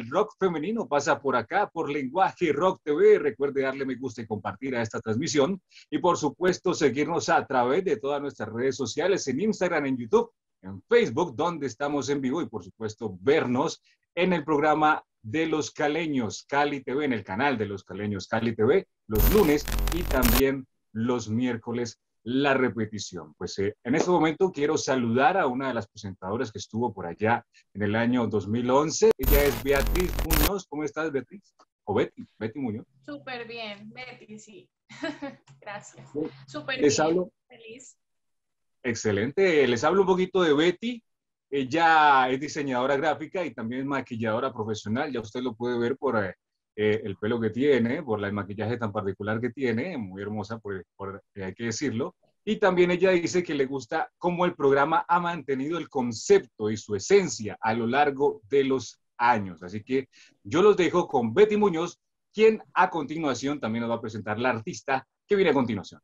rock femenino pasa por acá, por Lenguaje Rock TV. Recuerde darle me gusta y compartir a esta transmisión. Y por supuesto, seguirnos a través de todas nuestras redes sociales, en Instagram, en YouTube, en Facebook, donde estamos en vivo. Y por supuesto, vernos en el programa de Los Caleños, Cali TV, en el canal de Los Caleños, Cali TV, los lunes y también los miércoles la repetición. Pues en este momento quiero saludar a una de las presentadoras que estuvo por allá en el año 2011. Ella es Beatriz Muñoz. ¿Cómo estás, Beatriz? O Betty, Betty Muñoz. Súper bien, Betty, sí. Gracias. Sí. Súper Les bien, hablo. feliz. Excelente. Les hablo un poquito de Betty. Ella es diseñadora gráfica y también maquilladora profesional. Ya usted lo puede ver por el pelo que tiene, por el maquillaje tan particular que tiene, muy hermosa, hay que decirlo. Y también ella dice que le gusta cómo el programa ha mantenido el concepto y su esencia a lo largo de los años. Así que yo los dejo con Betty Muñoz, quien a continuación también nos va a presentar la artista que viene a continuación.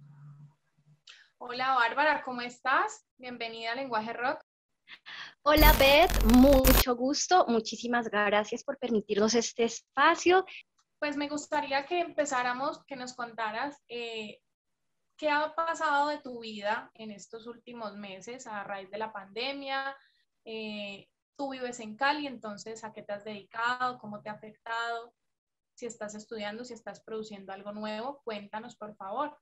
Hola, Bárbara, ¿cómo estás? Bienvenida a Lenguaje Rock. Hola, Beth, mucho gusto. Muchísimas gracias por permitirnos este espacio. Pues me gustaría que empezáramos, que nos contaras qué ha pasado de tu vida en estos últimos meses a raíz de la pandemia. Tú vives en Cali, entonces, ¿a qué te has dedicado? ¿Cómo te ha afectado? Si estás estudiando, si estás produciendo algo nuevo, cuéntanos, por favor.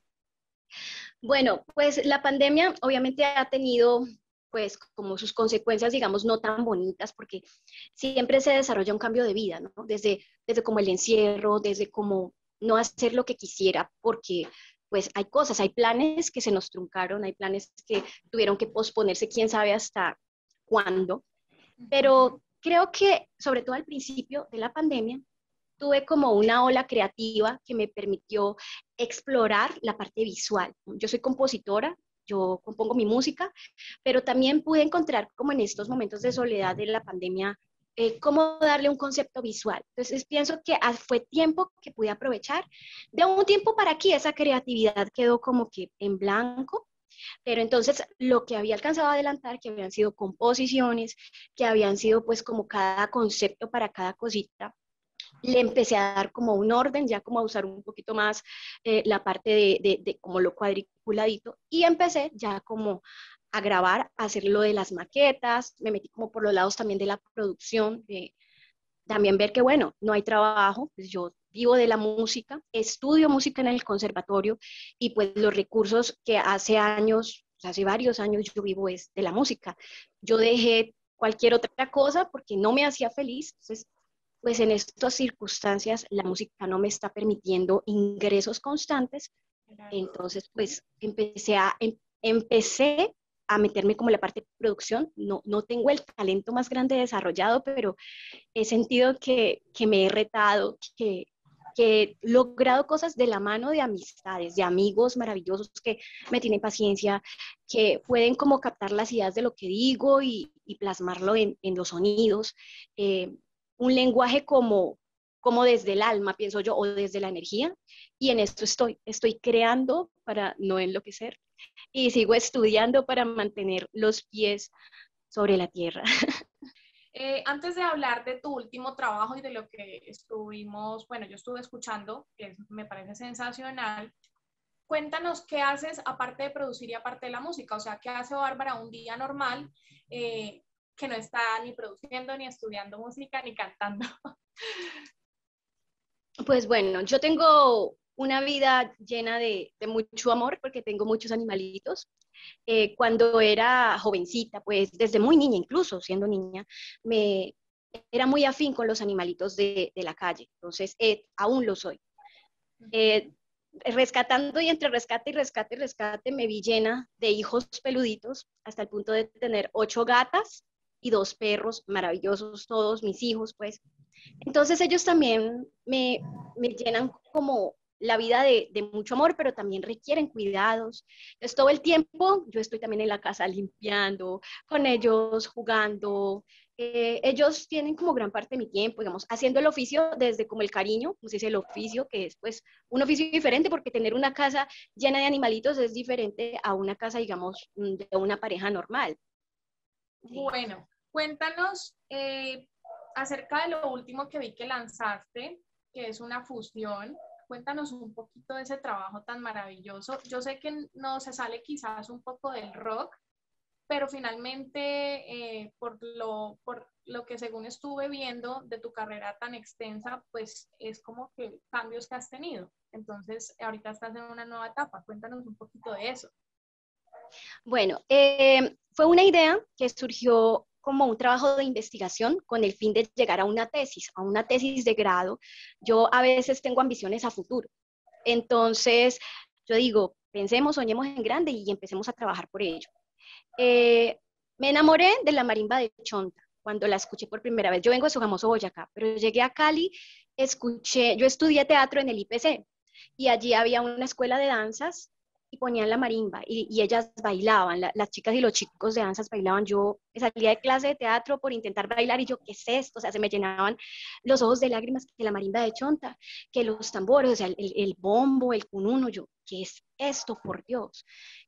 Bueno, pues la pandemia obviamente ha tenido pues como sus consecuencias, digamos, no tan bonitas, porque siempre se desarrolla un cambio de vida, ¿no? Desde como el encierro, desde como no hacer lo que quisiera, porque pues hay cosas, hay planes que se nos truncaron, hay planes que tuvieron que posponerse, quién sabe hasta cuándo, pero creo que sobre todo al principio de la pandemia, tuve como una ola creativa que me permitió explorar la parte visual. Yo soy compositora, yo compongo mi música, pero también pude encontrar como en estos momentos de soledad de la pandemia, cómo darle un concepto visual. Entonces pienso que fue tiempo que pude aprovechar. De un tiempo para aquí esa creatividad quedó como que en blanco, pero entonces lo que había alcanzado a adelantar, que habían sido composiciones, que habían sido pues como cada concepto para cada cosita, le empecé a dar como un orden, ya como a usar un poquito más la parte de como lo cuadriculadito, y empecé ya como a grabar, a hacer lo de las maquetas, me metí como por los lados también de la producción, también ver que bueno, no hay trabajo, pues yo vivo de la música, estudio música en el conservatorio y pues los recursos que hace años, hace varios años yo vivo es de la música. Yo dejé cualquier otra cosa porque no me hacía feliz, entonces pues en estas circunstancias la música no me está permitiendo ingresos constantes, entonces pues empecé a meterme como en la parte de producción, no tengo el talento más grande desarrollado, pero he sentido que me he retado, que he logrado cosas de la mano de amistades, de amigos maravillosos que me tienen paciencia, que pueden como captar las ideas de lo que digo y plasmarlo en los sonidos. Un lenguaje como desde el alma, pienso yo, o desde la energía, y en esto estoy creando para no enloquecer, y sigo estudiando para mantener los pies sobre la tierra. Antes de hablar de tu último trabajo y de lo que estuvimos, bueno, yo estuve escuchando, que me parece sensacional, cuéntanos qué haces aparte de producir y aparte de la música, o sea, qué hace Bárbara un día normal que no está ni produciendo, ni estudiando música, ni cantando. Pues bueno, yo tengo una vida llena de mucho amor porque tengo muchos animalitos. Cuando era jovencita, pues desde muy niña, incluso siendo niña, me era muy afín con los animalitos de la calle. Entonces, aún lo soy. Rescatando y entre rescate y rescate y rescate, me vi llena de hijos peluditos hasta el punto de tener 8 gatas y 2 perros maravillosos, todos mis hijos, pues. Entonces ellos también me llenan como la vida de mucho amor, pero también requieren cuidados. Entonces todo el tiempo yo estoy también en la casa limpiando, con ellos jugando. Ellos tienen como gran parte de mi tiempo, digamos, haciendo el oficio desde como el cariño, como se dice el oficio, que es pues un oficio diferente porque tener una casa llena de animalitos es diferente a una casa, digamos, de una pareja normal. Bueno, cuéntanos acerca de lo último que vi que lanzaste, que es una fusión, cuéntanos un poquito de ese trabajo tan maravilloso. Yo sé que no se sale quizás un poco del rock, pero finalmente por lo que según estuve viendo de tu carrera tan extensa, pues es como que cambios que has tenido. Entonces, ahorita estás en una nueva etapa. Cuéntanos un poquito de eso. Bueno, fue una idea que surgió como un trabajo de investigación con el fin de llegar a una tesis de grado. Yo a veces tengo ambiciones a futuro. Entonces, yo digo, pensemos, soñemos en grande y empecemos a trabajar por ello. Eh, Me enamoré de la marimba de Chonta cuando la escuché por primera vez. Yo vengo de Sogamoso, Boyacá, pero llegué a Cali, yo estudié teatro en el IPC y allí había una escuela de danzas y ponían la marimba y ellas bailaban, las chicas y los chicos de danzas bailaban. Yo salía de clase de teatro por intentar bailar y yo, ¿qué es esto? O sea, se me llenaban los ojos de lágrimas que la marimba de Chonta, que los tambores, o sea, el bombo, el cununo, yo, ¿qué es esto, por Dios?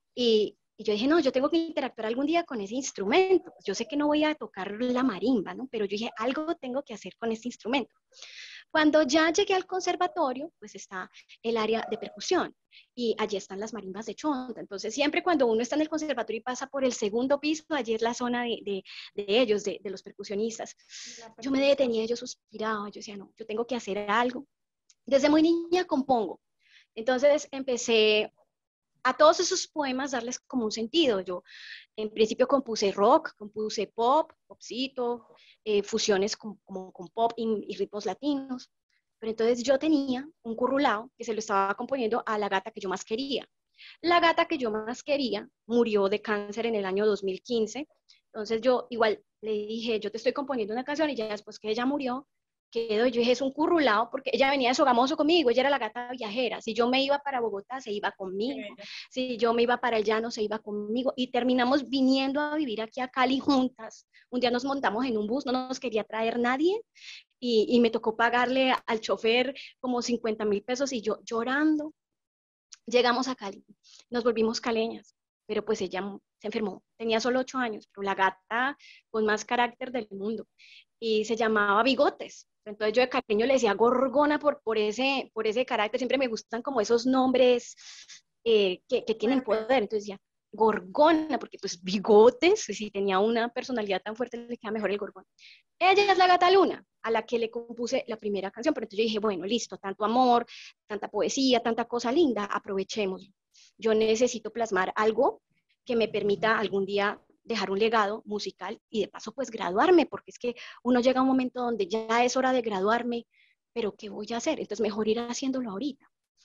Y yo dije, no, yo tengo que interactuar algún día con ese instrumento. Yo sé que no voy a tocar la marimba, ¿no? Pero yo dije, algo tengo que hacer con este instrumento. Cuando ya llegué al conservatorio, pues está el área de percusión y allí están las marimbas de Chonta. Entonces, siempre cuando uno está en el conservatorio y pasa por el segundo piso, allí es la zona de ellos, de los percusionistas. Yo me detenía, yo suspiraba, yo decía, no, yo tengo que hacer algo. Desde muy niña compongo. Entonces empecé a todos esos poemas darles como un sentido. Yo en principio compuse rock, compuse pop, popcito, fusiones con pop y ritmos latinos. Pero entonces yo tenía un currulao que se lo estaba componiendo a la gata que yo más quería. La gata que yo más quería murió de cáncer en el año 2015. Entonces yo igual le dije, yo te estoy componiendo una canción y ya después que ella murió, quedó, yo dije, es un currulao, porque ella venía de Sogamoso conmigo, ella era la gata viajera. Si yo me iba para Bogotá, se iba conmigo. Si yo me iba para el llano, se iba conmigo. Y terminamos viniendo a vivir aquí a Cali juntas. Un día nos montamos en un bus, no nos quería traer nadie, y me tocó pagarle al chofer como 50.000 pesos y yo llorando. Llegamos a Cali, nos volvimos caleñas, pero pues ella se enfermó, tenía solo 8 años, pero la gata con más carácter del mundo, y se llamaba Bigotes. Entonces yo de cariño le decía Gorgona por ese carácter. Siempre me gustan como esos nombres que tienen poder. Entonces decía Gorgona, porque pues Bigotes, si tenía una personalidad tan fuerte, le queda mejor el Gorgona. Ella es la gata Luna, a la que le compuse la primera canción. Pero entonces yo dije, bueno, listo, tanto amor, tanta poesía, tanta cosa linda, aprovechemos. Yo necesito plasmar algo que me permita algún día dejar un legado musical y de paso pues graduarme, porque es que uno llega a un momento donde ya es hora de graduarme, pero ¿qué voy a hacer? Entonces mejor ir haciéndolo ahorita,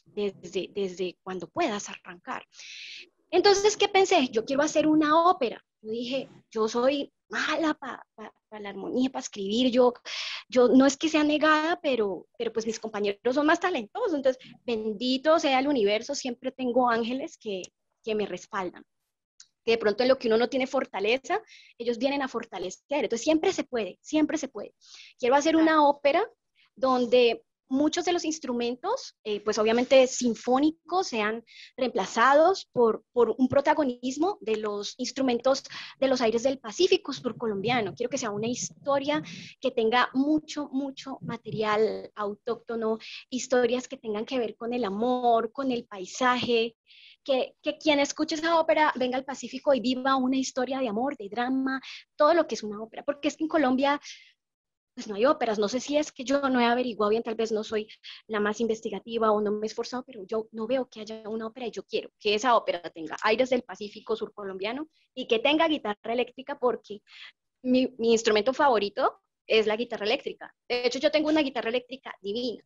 desde cuando puedas arrancar. Entonces, ¿qué pensé? Yo quiero hacer una ópera. Yo dije, yo soy mala para la armonía, para escribir. Yo no es que sea negada, pero pues mis compañeros son más talentosos. Entonces, bendito sea el universo, siempre tengo ángeles que me respaldan. Que de pronto en lo que uno no tiene fortaleza, ellos vienen a fortalecer. Entonces, siempre se puede, siempre se puede. Quiero hacer una ópera donde muchos de los instrumentos, pues obviamente sinfónicos, sean reemplazados por un protagonismo de los instrumentos de los aires del Pacífico surcolombiano. Quiero que sea una historia que tenga mucho, mucho material autóctono, historias que tengan que ver con el amor, con el paisaje, que quien escuche esa ópera venga al Pacífico y viva una historia de amor, de drama, todo lo que es una ópera, porque es que en Colombia pues no hay óperas. No sé si es que yo no he averiguado bien, tal vez no soy la más investigativa o no me he esforzado, pero yo no veo que haya una ópera y yo quiero que esa ópera tenga aires del Pacífico surcolombiano y que tenga guitarra eléctrica, porque mi instrumento favorito es la guitarra eléctrica. De hecho, yo tengo una guitarra eléctrica divina,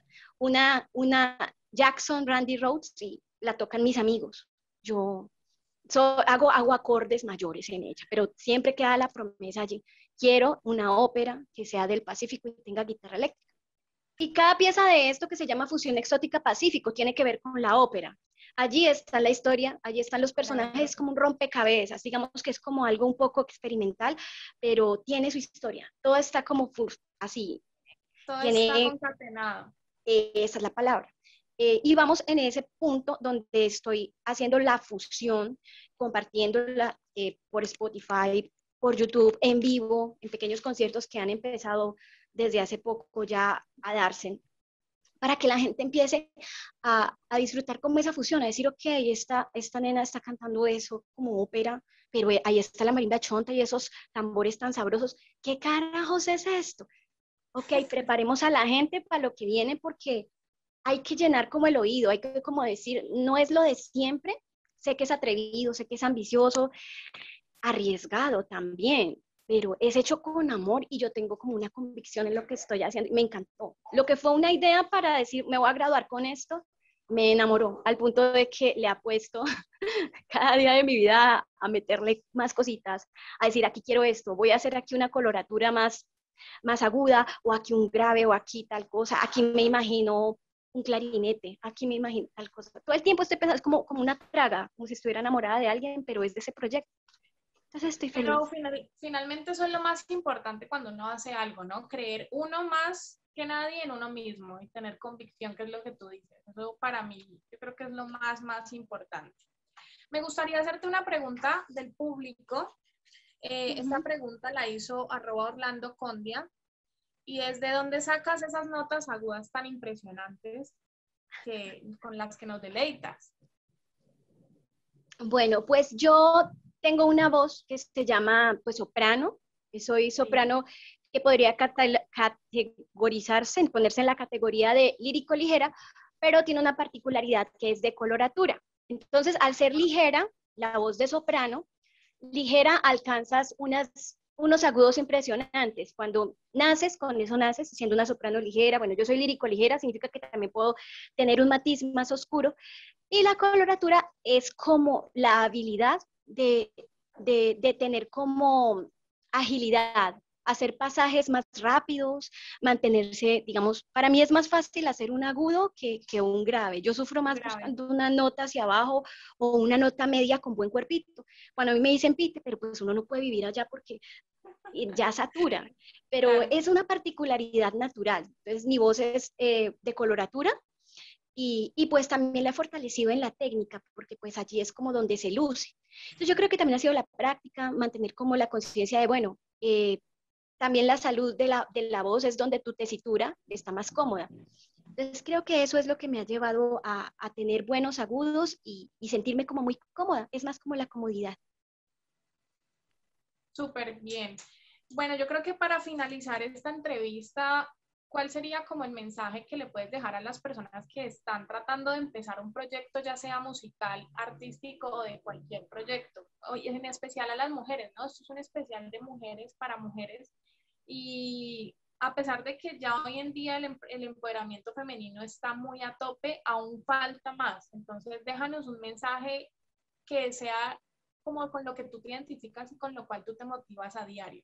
una Jackson Randy Rhoads, y la tocan mis amigos. Yo hago acordes mayores en ella, pero siempre queda la promesa allí. Quiero una ópera que sea del Pacífico y tenga guitarra eléctrica. Y cada pieza de esto, que se llama Fusión Exótica Pacífico, tiene que ver con la ópera. Allí está la historia, allí están los personajes, como un rompecabezas, digamos que es como algo un poco experimental, pero tiene su historia. Todo está como así. Todo está concatenado. Esa es la palabra. Y vamos en ese punto donde estoy haciendo la fusión, compartiéndola por Spotify, por YouTube, en vivo, en pequeños conciertos que han empezado desde hace poco ya a darse, para que la gente empiece a disfrutar como esa fusión, a decir, ok, esta nena está cantando eso como ópera, pero ahí está la marimba chonta y esos tambores tan sabrosos. ¿Qué carajos es esto? Ok, preparemos a la gente para lo que viene porque hay que llenar como el oído, hay que como decir, no es lo de siempre, sé que es atrevido, sé que es ambicioso, arriesgado también, pero es hecho con amor y yo tengo como una convicción en lo que estoy haciendo y me encantó. Lo que fue una idea para decir, me voy a graduar con esto, me enamoró al punto de que le apuesto cada día de mi vida a meterle más cositas, a decir, aquí quiero esto, voy a hacer aquí una coloratura más aguda, o aquí un grave, o aquí tal cosa, aquí me imagino un clarinete, aquí me imagino tal cosa. Todo el tiempo estoy pensando, es como una traga, como si estuviera enamorada de alguien, pero es de ese proyecto. Entonces estoy feliz. Pero finalmente eso es lo más importante cuando uno hace algo, ¿no? Creer uno más que nadie en uno mismo y tener convicción, que es lo que tú dices. Eso para mí, yo creo que es lo más importante. Me gustaría hacerte una pregunta del público. Esta pregunta la hizo @OrlandoCondia y es: ¿de dónde sacas esas notas agudas tan impresionantes con las que nos deleitas? Bueno, pues yo tengo una voz que se llama pues soprano, soy soprano que podría categorizarse, ponerse en la categoría de lírico ligera, pero tiene una particularidad que es de coloratura. Entonces, al ser ligera, la voz de soprano, ligera alcanzas unos agudos impresionantes. Cuando naces, con eso naces, siendo una soprano ligera. Bueno, yo soy lírico ligera, significa que también puedo tener un matiz más oscuro. Y la coloratura es como la habilidad de tener como agilidad, hacer pasajes más rápidos, mantenerse, digamos, para mí es más fácil hacer un agudo que un grave. Yo sufro más buscando una nota hacia abajo o una nota media con buen cuerpito. Cuando a mí me dicen pite, pero pues uno no puede vivir allá porque ya satura, pero Claro. es una particularidad natural. Entonces mi voz es de coloratura y pues también la he fortalecido en la técnica, porque pues allí es como donde se luce. Entonces yo creo que también ha sido la práctica, mantener como la conciencia de, bueno, también la salud de la voz es donde tu tesitura está más cómoda. Entonces creo que eso es lo que me ha llevado a tener buenos agudos y sentirme como muy cómoda, es más como la comodidad. Súper bien. Bueno, yo creo que para finalizar esta entrevista, ¿cuál sería como el mensaje que le puedes dejar a las personas que están tratando de empezar un proyecto, ya sea musical, artístico o de cualquier proyecto? Y en especial a las mujeres, ¿no? Esto es un especial de mujeres para mujeres y a pesar de que ya hoy en día el empoderamiento femenino está muy a tope, aún falta más. Entonces, déjanos un mensaje que sea como con lo que tú te identificas y con lo cual tú te motivas a diario.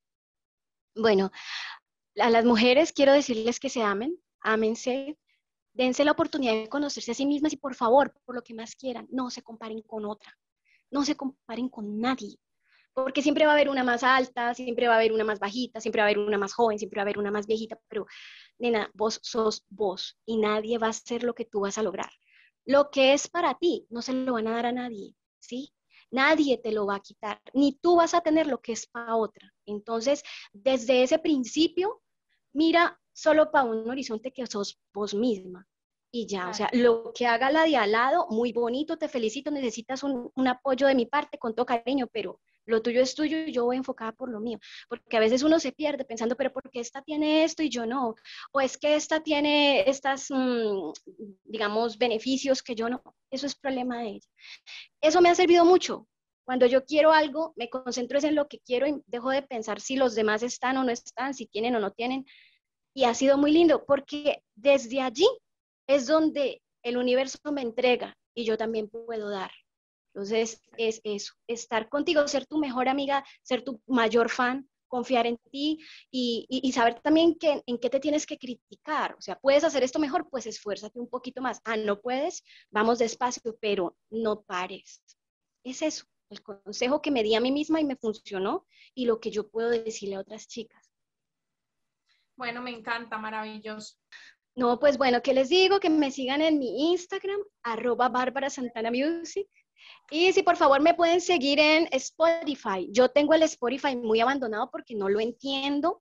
Bueno, a las mujeres quiero decirles que se amen, ámense, dense la oportunidad de conocerse a sí mismas y por favor, por lo que más quieran, no se comparen con otra, no se comparen con nadie, porque siempre va a haber una más alta, siempre va a haber una más bajita, siempre va a haber una más joven, siempre va a haber una más viejita, pero nena, vos sos vos y nadie va a hacer lo que tú vas a lograr. Lo que es para ti no se lo van a dar a nadie, ¿sí? Nadie te lo va a quitar, ni tú vas a tener lo que es para otra. Entonces, desde ese principio, mira solo para un horizonte que sos vos misma. Y ya, Claro. o sea, lo que haga la de al lado, muy bonito, te felicito, necesitas un apoyo de mi parte con todo cariño, pero lo tuyo es tuyo y yo voy enfocada por lo mío, porque a veces uno se pierde pensando, pero ¿por qué esta tiene esto y yo no? O es que esta tiene estas, digamos, beneficios que yo no. Eso es problema de ella. Eso me ha servido mucho. Cuando yo quiero algo, me concentro en lo que quiero y dejo de pensar si los demás están o no están, si tienen o no tienen. Y ha sido muy lindo porque desde allí es donde el universo me entrega y yo también puedo dar. Entonces es eso, estar contigo, ser tu mejor amiga, ser tu mayor fan, confiar en ti y saber también en qué te tienes que criticar. O sea, puedes hacer esto mejor, pues esfuérzate un poquito más. Ah, no puedes, vamos despacio, pero no pares. Es eso, el consejo que me di a mí misma y me funcionó y lo que yo puedo decirle a otras chicas. Bueno, me encanta, maravilloso. No, pues bueno, ¿qué les digo? Que me sigan en mi Instagram, @BarbaraSantanaMusic. Y si por favor me pueden seguir en Spotify. Yo tengo el Spotify muy abandonado porque no lo entiendo,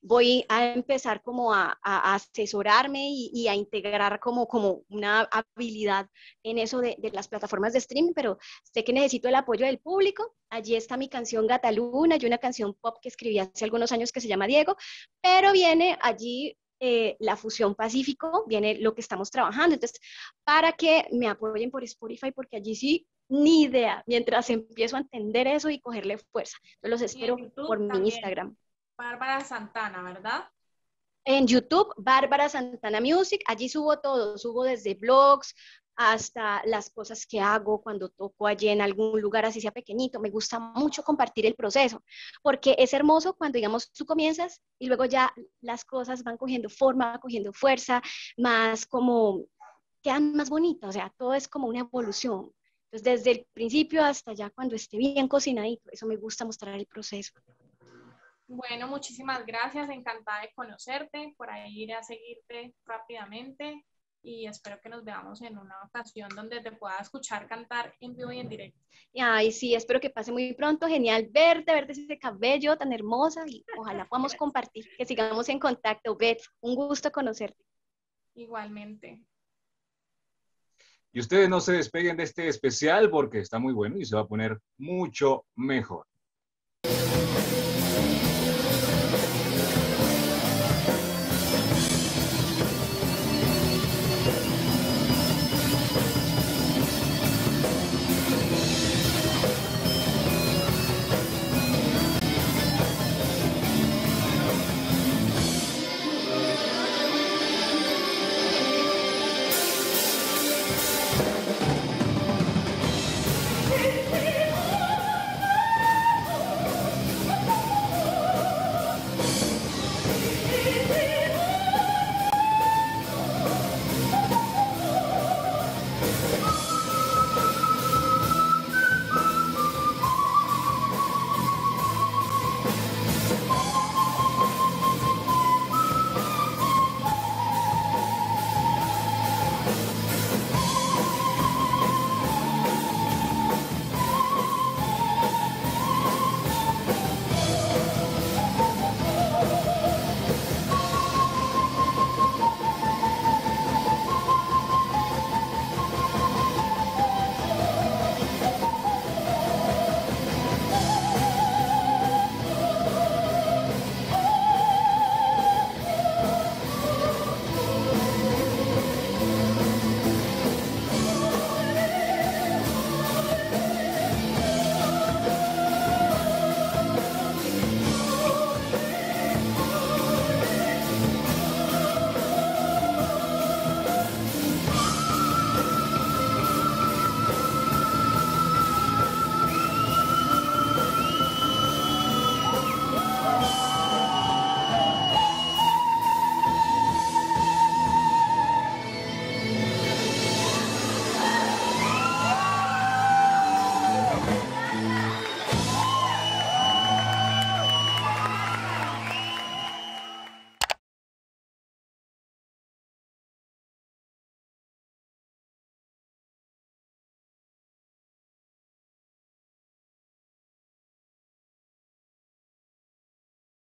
voy a empezar como a asesorarme y a integrar como una habilidad en eso de las plataformas de streaming, pero sé que necesito el apoyo del público. Allí está mi canción Gataluna y una canción pop que escribí hace algunos años que se llama Diego, pero viene allí la fusión Pacífico, viene lo que estamos trabajando. Entonces, para que me apoyen por Spotify, porque allí sí, ni idea, mientras empiezo a entender eso y cogerle fuerza. Entonces, los Y en espero por YouTube mi también, Instagram. Bárbara Santana, ¿verdad? En YouTube, Bárbara Santana Music, allí subo todo, subo desde blogs hasta las cosas que hago cuando toco allí en algún lugar, así sea pequeñito. Me gusta mucho compartir el proceso, porque es hermoso cuando, digamos, tú comienzas y luego ya las cosas van cogiendo forma, cogiendo fuerza, más como, quedan más bonitas, o sea, todo es como una evolución. Entonces, desde el principio hasta ya cuando esté bien cocinadito, eso me gusta mostrar el proceso. Bueno, muchísimas gracias, encantada de conocerte, por ahí iré a seguirte rápidamente y espero que nos veamos en una ocasión donde te pueda escuchar cantar en vivo y en directo. Ay, sí, espero que pase muy pronto. Genial verte ese cabello tan hermosa y ojalá podamos compartir, que sigamos en contacto. Beth, un gusto conocerte. Igualmente. Y ustedes no se despeguen de este especial porque está muy bueno y se va a poner mucho mejor.